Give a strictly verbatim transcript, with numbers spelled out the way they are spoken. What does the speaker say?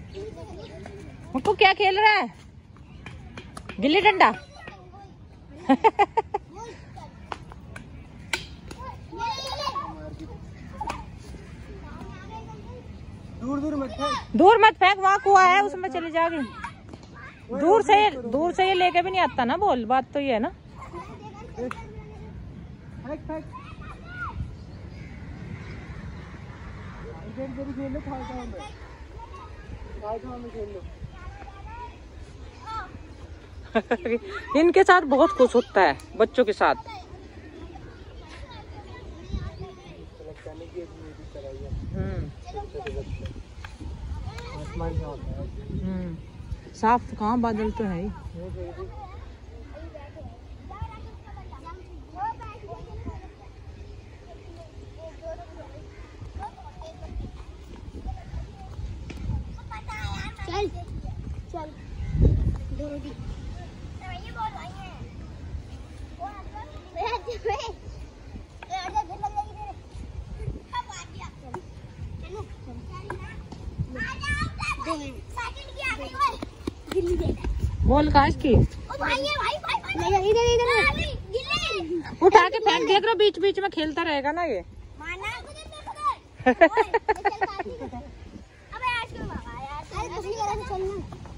मुक्कू क्या खेल रहा है? गिल्ली डंडा। दूर दूर मत फेंक, दूर मत फेंक, वहाँ कुआं है उसमें चली जाएगी। दूर से दूर से ये लेके भी नहीं आता ना, बोल बात तो ये है ना। फेंक फेंक खेल लो, खाल खाल में खाल खाल में खेल लो। इनके साथ बहुत खुश होता है, बच्चों के साथ। हम्म साफ कहाँ, बादल तो है ही। चल चल दौड़ी ये बोल आई है वो बैठ पे आजा घर लग गई तेरे अब आ गया। चलो आ जाओ दो मिनट साइकिल की आ गई ओए गिल्ली दे बोल काश की। ओ भाई है भाई भाई इधर इधर गिल्ली उठा के फेंक दिया करो, बीच बीच में खेलता रहेगा ना ये। माना ओए चल काटी अबे आज क्यों बाबा यार ऐसे चलना।